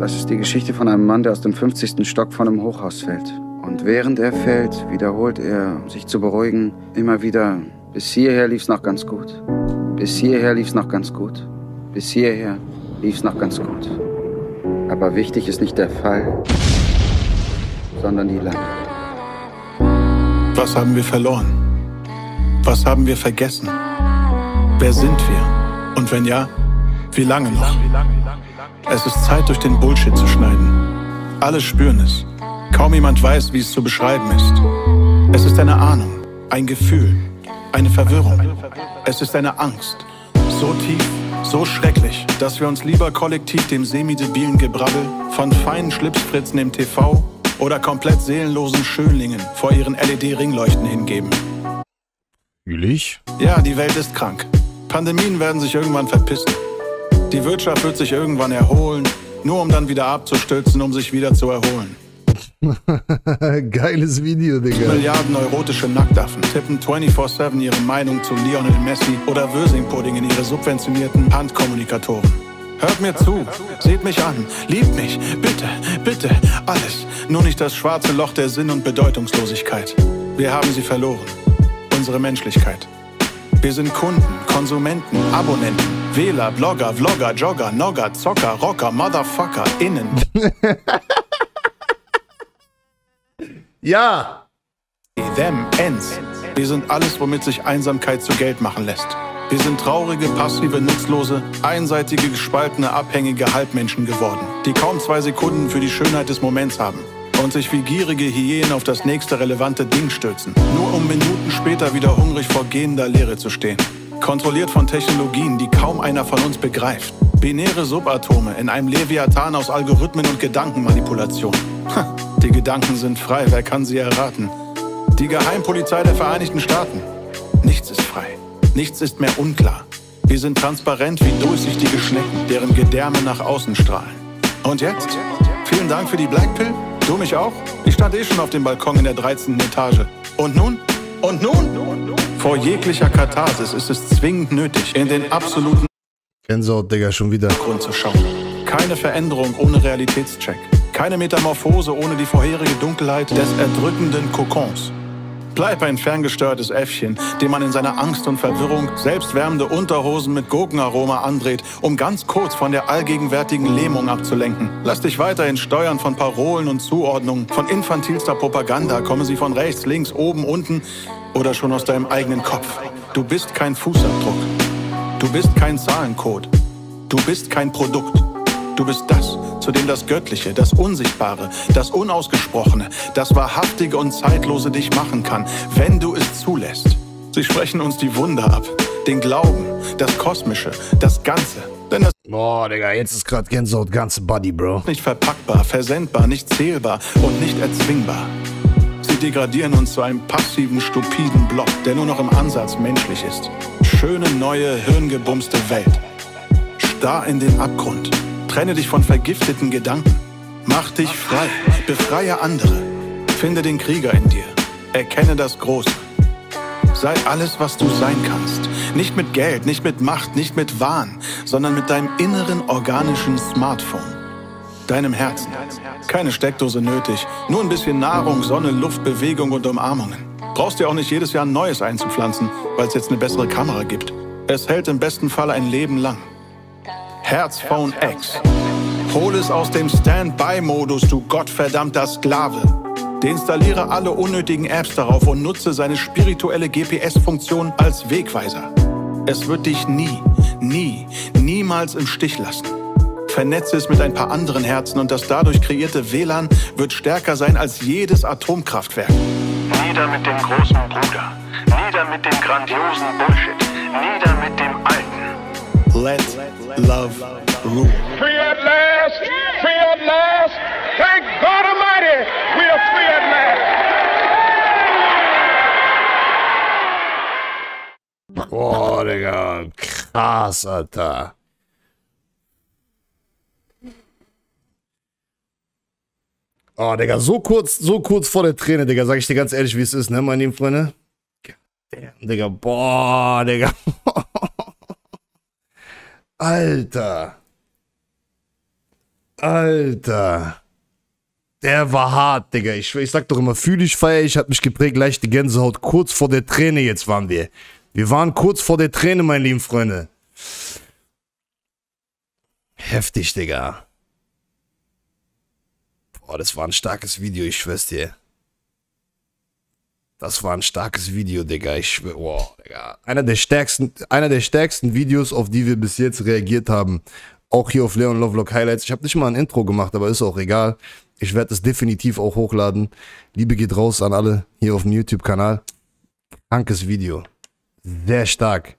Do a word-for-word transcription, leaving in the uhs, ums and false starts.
Das ist die Geschichte von einem Mann, der aus dem fünfzigsten Stock von einem Hochhaus fällt. Und während er fällt, wiederholt er, um sich zu beruhigen, immer wieder, bis hierher lief's noch ganz gut. Bis hierher lief's noch ganz gut. Bis hierher lief's noch ganz gut. Aber wichtig ist nicht der Fall, sondern die Lage. Was haben wir verloren? Was haben wir vergessen? Wer sind wir? Und wenn ja, wie lange noch? Es ist Zeit, durch den Bullshit zu schneiden. Alle spüren es. Kaum jemand weiß, wie es zu beschreiben ist. Es ist eine Ahnung, ein Gefühl, eine Verwirrung. Es ist eine Angst. So tief, so schrecklich, dass wir uns lieber kollektiv dem semi-debilen Gebrabbel von feinen Schlipsfritzen im T V oder komplett seelenlosen Schönlingen vor ihren L E D-Ringleuchten hingeben. Jülich? Ja, die Welt ist krank. Pandemien werden sich irgendwann verpissen. Die Wirtschaft wird sich irgendwann erholen, nur um dann wieder abzustürzen, um sich wieder zu erholen. Geiles Video, Digga. Milliarden neurotische Nacktaffen tippen vierundzwanzig sieben ihre Meinung zu Lionel Messi oder Würsing-Pudding in ihre subventionierten Handkommunikatoren. Hört mir zu, seht mich an, liebt mich, bitte, bitte, alles. Nur nicht das schwarze Loch der Sinn- und Bedeutungslosigkeit. Wir haben sie verloren. Unsere Menschlichkeit. Wir sind Kunden, Konsumenten, Abonnenten, Wähler, Blogger, Vlogger, Jogger, Nogger, Zocker, Rocker, Motherfucker, Innen. Ja! Them, Ends. Wir sind alles, womit sich Einsamkeit zu Geld machen lässt. Wir sind traurige, passive, nutzlose, einseitige, gespaltene, abhängige Halbmenschen geworden, die kaum zwei Sekunden für die Schönheit des Moments haben und sich wie gierige Hyänen auf das nächste relevante Ding stürzen, nur um Minuten später wieder hungrig vor gehender Leere zu stehen. Kontrolliert von Technologien, die kaum einer von uns begreift. Binäre Subatome in einem Leviathan aus Algorithmen und Gedankenmanipulation. Ha, die Gedanken sind frei, wer kann sie erraten? Die Geheimpolizei der Vereinigten Staaten. Nichts ist frei, nichts ist mehr unklar. Wir sind transparent wie durchsichtige Schnecken, deren Gedärme nach außen strahlen. Und jetzt? Vielen Dank für die Blackpill. Du mich auch? Ich stand eh schon auf dem Balkon in der dreizehnten Etage. Und nun? Und nun? Vor jeglicher Katharsis ist es zwingend nötig, in den absoluten Gänsehaut, Digga, schon wieder. Grund zu schauen. Keine Veränderung ohne Realitätscheck. Keine Metamorphose ohne die vorherige Dunkelheit des erdrückenden Kokons. Bleib ein ferngesteuertes Äffchen, dem man in seiner Angst und Verwirrung selbstwärmende Unterhosen mit Gurkenaroma andreht, um ganz kurz von der allgegenwärtigen Lähmung abzulenken. Lass dich weiterhin steuern von Parolen und Zuordnungen, von infantilster Propaganda, komme sie von rechts, links, oben, unten oder schon aus deinem eigenen Kopf. Du bist kein Fußabdruck. Du bist kein Zahlencode. Du bist kein Produkt. Du bist das, zu dem das Göttliche, das Unsichtbare, das Unausgesprochene, das Wahrhaftige und Zeitlose dich machen kann, wenn du es zulässt. Sie sprechen uns die Wunder ab, den Glauben, das Kosmische, das Ganze. Denn das Boah, Digga, jetzt ist gerade Gänsehaut, ganze Body, Bro. ist nicht verpackbar, versendbar, nicht zählbar und nicht erzwingbar. Sie degradieren uns zu einem passiven, stupiden Block, der nur noch im Ansatz menschlich ist. Schöne, neue, hirngebumste Welt. Starr in den Abgrund. Trenne dich von vergifteten Gedanken. Mach dich frei. Befreie andere. Finde den Krieger in dir. Erkenne das Große. Sei alles, was du sein kannst. Nicht mit Geld, nicht mit Macht, nicht mit Wahn, sondern mit deinem inneren organischen Smartphone. Deinem Herzen. Keine Steckdose nötig. Nur ein bisschen Nahrung, Sonne, Luft, Bewegung und Umarmungen. Brauchst dir auch nicht jedes Jahr ein neues einzupflanzen, weil es jetzt eine bessere Kamera gibt. Es hält im besten Fall ein Leben lang. Herzphone X. Hol es aus dem Standby-Modus, du gottverdammter Sklave. Deinstalliere alle unnötigen Apps darauf und nutze seine spirituelle G P S-Funktion als Wegweiser. Es wird dich nie, nie, niemals im Stich lassen. Vernetze es mit ein paar anderen Herzen und das dadurch kreierte W L A N wird stärker sein als jedes Atomkraftwerk. Nieder mit dem großen Bruder. Nieder mit dem grandiosen Bullshit. Nieder mit dem Alten. Let love rule. Free at last! Free at last! Thank God Almighty! We are free at last! Boah, Digga, krass, Alter. Oh, Digga, so kurz, so kurz vor der Träne, Digga, sag ich dir ganz ehrlich, wie es ist, ne, meine lieben Freunde? Damn, Digga, boah, Digga. Alter. Alter. Der war hart, Digga. Ich, ich sag doch immer, fühl ich, feier ich, hat mich geprägt, leichte Gänsehaut. Kurz vor der Träne jetzt waren wir. Wir waren kurz vor der Träne, meine lieben Freunde. Heftig, Digga. Boah, das war ein starkes Video, ich schwör's dir. Das war ein starkes Video, Digga. Ich schwör, wow, Digga. Einer der stärksten, einer der stärksten Videos, auf die wir bis jetzt reagiert haben. Auch hier auf Leon Lovelock Highlights. Ich habe nicht mal ein Intro gemacht, aber ist auch egal. Ich werde es definitiv auch hochladen. Liebe geht raus an alle hier auf dem YouTube-Kanal. Krankes Video. Sehr stark.